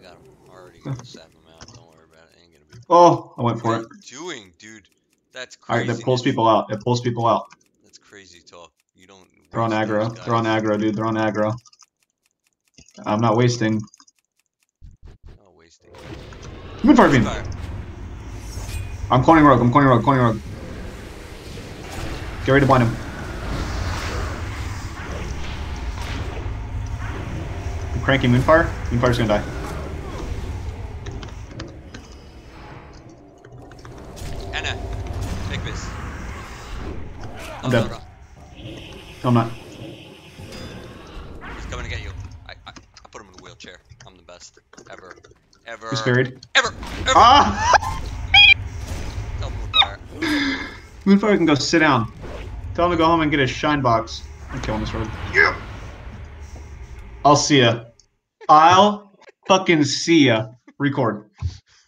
got him. Already gonna sap him out. Don't worry about it. Ain't gonna be. Oh, I went for What it. are you doing, dude? That's Alright, crazy. that pulls people out. It pulls people out. That's crazy talk. You don't. They're on waste those aggro. They're on guys. aggro, dude. They're on aggro. I'm not wasting. Not wasting. Moonfire beam. Fire. I'm cloning rogue. I'm cloning rogue. Cloning rogue. Get ready to blind him. I'm cranking Moonfire. Moonfire's gonna die. Anna, take this. I'm dead. No. No, I'm not. He's coming to get you. I put him in a wheelchair. I'm the best. Ever. He's buried. Ever. Ah! Tell Moonfire. Moonfire can go sit down. Tell him to go home and get his shine box. I'm killing this rogue. Yeah. I'll see ya. I'll fucking see ya. Record.